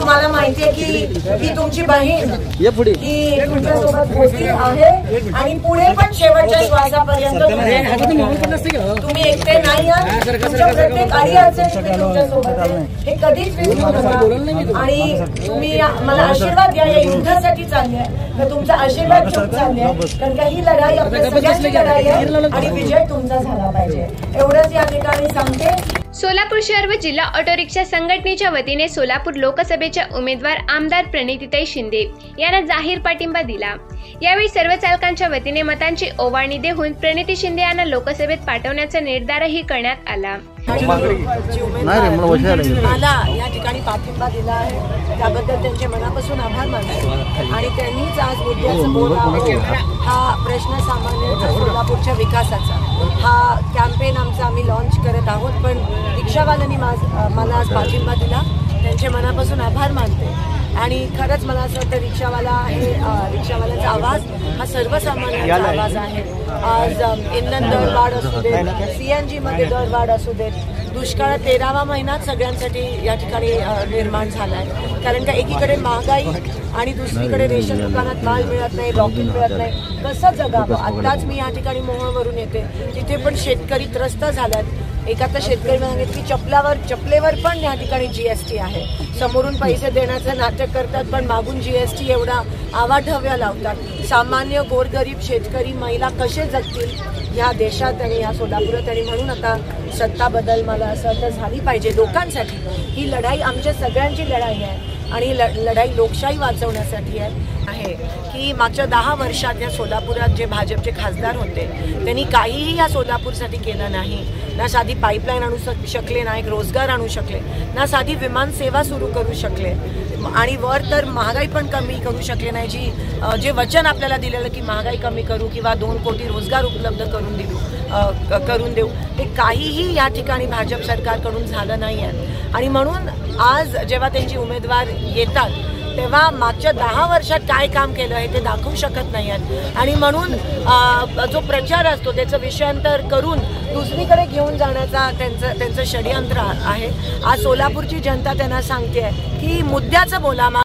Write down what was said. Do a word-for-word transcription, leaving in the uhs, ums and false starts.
तुम्हाला माहितीये की ही तुमची बहीण ही तुमच्यासोबत होती आहे आणि पुढे पण शेवटच्या श्वासापर्यंत तुम्ही एकटे नाही आहात. तुमच्या प्रत्येक आई अडचणी तुमच्यासोबत आहे, हे कधीच विसरू नका. आणि तुम्ही मला आशीर्वाद द्या, या युद्धासाठी चालले आहे तर तुमचा आशीर्वाद घेऊन चालले आहे, कारण का ही लढाई आपल्या सगळ्यांची लढाई आहे आणि विजय तुमचा झाला पाहिजे एवढंच या ठिकाणी सांगते. सोलापूर शहर व जिल्हा ऑटो रिक्षा संघटनेच्या वतीने सोलापूर लोकसभेच्या उमेदवार आमदार प्रणितीताई शिंदे यांना जाहीर पाठिंबा दिला. यावेळी सर्व चालकांच्या वतीने मतांची ओवाळणी देऊन प्रणिती शिंदे यांना लोकसभेत पाठवण्याचा निर्धारही करण्यात आला. मला या ठिकाणी पाठिंबा दिला आहे त्याबद्दल त्यांचे मनापासून आभार मानतो. आणि त्यांनीच आज मुद्द्याचं बोलावं, हा प्रश्न सामान्य सोलापूरच्या विकासाचा हा कॅम्पेन आमचा आम्ही लॉन्च करत आहोत. पण रिक्षावाल्यांनी मला आज पाठिंबा दिला, त्यांचे मनापासून आभार मानते. आणि खरंच मला असं वाटतं रिक्षावाला हे रिक्षावाल्यांचा आवाज हा सर्वसामान्यांचा आवाज आहे. आज इंधन दरवाढ असू देत, सी एन जीमध्ये दरवाढ असू देत, दुष्काळ तेरावा महिन्यात सगळ्यांसाठी या ठिकाणी निर्माण झाला आहे. कारण का एकीकडे महागाई आणि दुसरीकडे रेशन दुकानात माल मिळत नाही, रॉकेट मिळत नाही, कसं जगावं. आत्ताच मी या ठिकाणी मोहोळवरून येते, तिथे पण शेतकरी त्रस्त झाल्यात. एका तर शेतकरी म्हणाले की चपलावर चपलेवर पण या ठिकाणी जीएसटी आहे. समोरून पैसे देण्याचं नाटक करतात पण मागून जीएसटी एवढा आवाढव्य लावतात. सामान्य गोरगरीब शेतकरी महिला कसे जगतील ह्या देशात आणि ह्या सोलापुरात. आणि म्हणून आता सत्ता बदल मला असं वाटतं झाली पाहिजे लोकांसाठी. ही लढाई आमच्या सगळ्यांची लढाई आहे आणि लढाई लोकशाही वाचवण्यासाठी आहे की मागच्या दहा वर्षात या सोलापुरात जे भाजपचे खासदार होते त्यांनी काहीही या सोलापूरसाठी केलं नाही. ना साधी पाईपलाईन आणू शकले, ना एक रोजगार आणू शकले, ना साधी विमान सेवा सुरू करू शकले आणि वर तर महागाई पण कमी करू शकले नाही. जी जे वचन आपल्याला दिलेलं की महागाई कमी करू किंवा दोन कोटी रोजगार उपलब्ध करून दिलू करून देऊ, ते काहीही या ठिकाणी भाजप सरकारकडून झालं नाही आहे. आणि म्हणून आज जेव्हा त्यांची उमेदवार येतात तेव्हा मागच्या दहा वर्षात काय काम केलं हे ते दाखवू शकत नाही आहेत. आणि म्हणून जो प्रचार असतो त्याचं विषयांतर करून दुसरीकडे घेऊन जाण्याचा त्यांचं त्यांचं षडयंत्र आहे. आज सोलापूरची जनता त्यांना सांगते की मुद्द्याचं बोला.